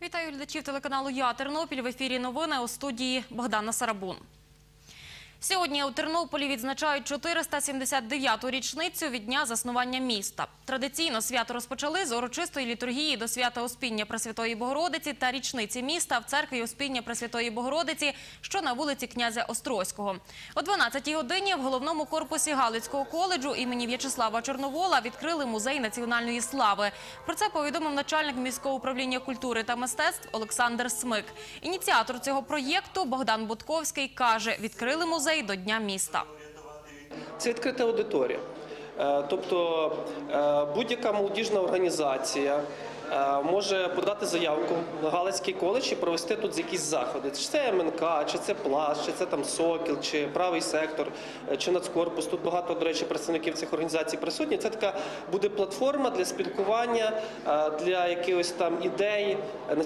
Вітаю глядачів телеканалу «Я Тернопіль». В ефірі новини, у студії Богдана Сарабун. Сьогодні у Тернополі відзначають 479-ту річницю від дня заснування міста. Традиційно свято розпочали з урочистої літургії до свята Успіння Пресвятої Богородиці та річниці міста в церкві Успіння Пресвятої Богородиці, що на вулиці князя Острозького. О 12-й годині в головному корпусі Галицького коледжу імені В'ячеслава Чорновола відкрили музей національної слави. Про це повідомив начальник міського управління культури та мистецтв Олександр Смик. Ініціатор цього проєкту Богдан Будковський каже, відкрили музей до Дня міста. Це відкрита аудиторія. Тобто будь-яка молодіжна організація може подати заявку на Галицький коледж і провести тут якісь заходи. Чи це МНК, чи це Пласт, чи це там Сокіл, чи Правий сектор, чи Нацкорпус. Тут багато, до речі, представників цих організацій присутні. Це така буде платформа для спілкування, для якихось там ідей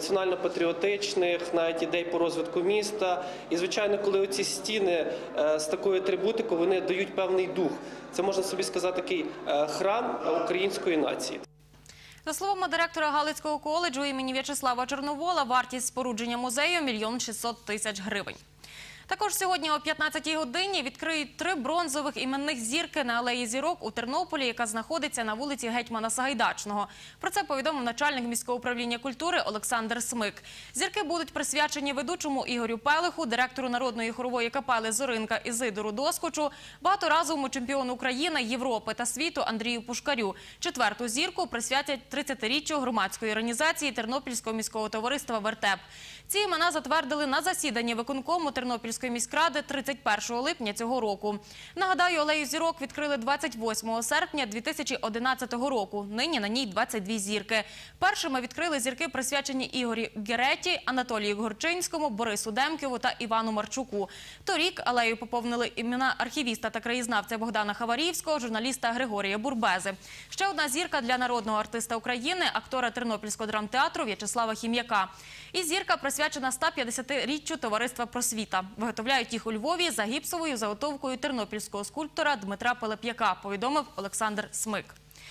національно-патріотичних, навіть ідей по розвитку міста. І, звичайно, коли оці стіни з такою атрибутикою, вони дають певний дух. Це, можна собі сказати, такий храм української нації. За словами директора Галицького коледжу імені В'ячеслава Чорновола, вартість спорудження музею – 1 600 000 гривень. Також сьогодні о 15-й годині відкриють 3 бронзових іменних зірки на Алеї Зірок у Тернополі, яка знаходиться на вулиці Гетьмана Сагайдачного. Про це повідомив начальник міського управління культури Олександр Смик. Зірки будуть присвячені ведучому Ігорю Пелиху, директору народної хорової капели «Зоринка» Ізидору Доскочу, багаторазовому чемпіону України, Європи та світу Андрію Пушкарю. 4-ту зірку присвятять 30-річчю громадської організації Тернопільського міського товариства «Вертеп». Ці імена затвердили на засіданні виконкому Тернопільської міськради 31 липня цього року. Нагадаю, Алею Зірок відкрили 28 серпня 2011 року. Нині на ній 22 зірки. Першими відкрили зірки, присвячені Ігорі Гереті, Анатолію Горчинському, Борису Демківу та Івану Марчуку. Торік алею поповнили імена архівіста та краєзнавця Богдана Хаваріївського, журналіста Григорія Бурбези. Ще одна зірка для народного артиста України, актора Тернопільського драмтеатру В'ячеслава Хім'яка. І зірка присвячена 150-річчю товариства «Просвіта». Виготовляють їх у Львові за гіпсовою заготовкою тернопільського скульптора Дмитра Пилип'яка, повідомив Олександр Смик.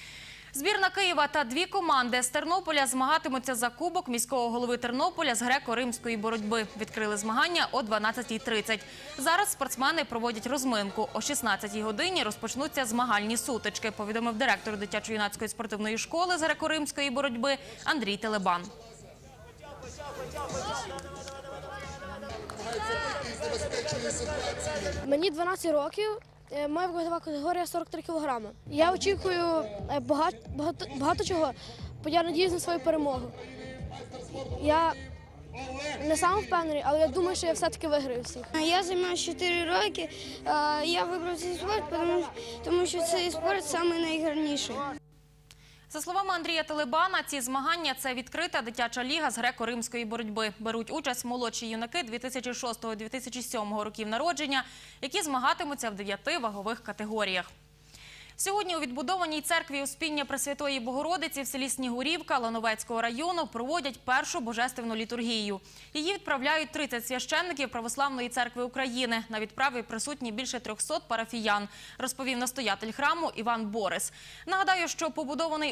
Збірна Києва та 2 команди з Тернополя змагатимуться за кубок міського голови Тернополя з греко-римської боротьби. Відкрили змагання о 12:30. Зараз спортсмени проводять розминку. О 16-й годині розпочнуться змагальні сутички, повідомив директор дитячо-юнацької спортивної школи з греко-римської боротьби Андрій Телебан. Мені 12 років, моя вагова категорія 43 кг. Я очікую багато чого, бо я надіюсь на свою перемогу. Я не сам впевнений, але я думаю, що я все-таки виграю всіх. Я займаюся 4 роки, я вибрав цей спорт, тому що цей спорт найгарніший. За словами Андрія Телебана, ці змагання – це відкрита дитяча ліга з греко-римської боротьби. Беруть участь молодші юнаки 2006-2007 років народження, які змагатимуться в 9 вагових категоріях. Сьогодні у відбудованій церкві Успіння Пресвятої Богородиці в селі Снігурівка Лановецького району проводять першу божественну літургію. Її відправляють 30 священників Православної церкви України. На відправі присутні більше 300 парафіян, розповів настоятель храму Іван Борис. Нагадаю, що побудований у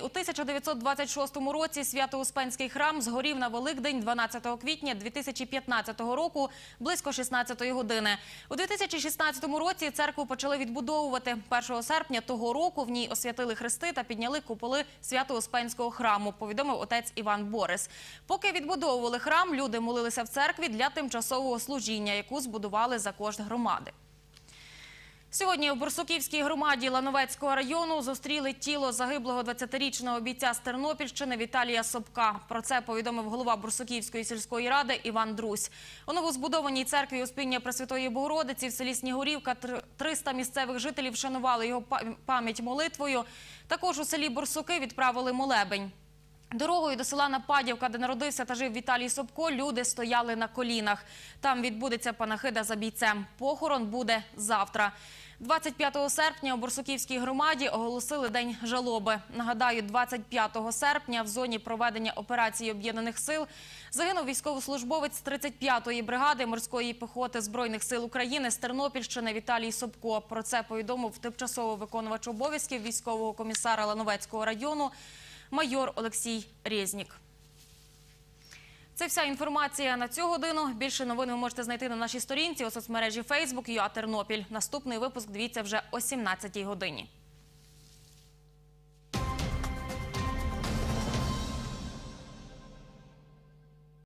1926 році Свято-Успенський храм згорів на Великдень 12 квітня 2015 року близько 16-ї години. У 2016 році церкву почали відбудовувати. 1 серпня того року в ній освятили хрести та підняли куполи Свято-Успенського храму, повідомив отець Іван Борис. Поки відбудовували храм, люди молилися в церкві для тимчасового служіння, яку збудували за кошт громади. Сьогодні у Борсуківській громаді Лановецького району зустріли тіло загиблого 20-річного бійця з Тернопільщини Віталія Собка. Про це повідомив голова Борсуківської сільської ради Іван Друсь. У новозбудованій церкві Успіння Пресвятої Богородиці в селі Снігурівка 300 місцевих жителів вшанували його пам'ять молитвою. Також у селі Борсуки відправили молебень. Дорогою до села Нападівка, де народився та жив Віталій Собко, люди стояли на колінах. Там відбудеться панахида за бійцем. Похорон буде завтра. 25 серпня у Борсуківській громаді оголосили День жалоби. Нагадаю, 25 серпня в зоні проведення операції Об'єднаних сил загинув військовослужбовець 35-ї бригади морської піхоти Збройних сил України з Тернопільщини Віталій Собко. Про це повідомив тимчасово виконувач обов'язків військового комісара Лановецького району майор Олексій Резнік. Це вся інформація на цю годину. Більше новин ви можете знайти на нашій сторінці у соцмережі Facebook ЮА Тернопіль. Наступний випуск дивіться вже о 17-й годині.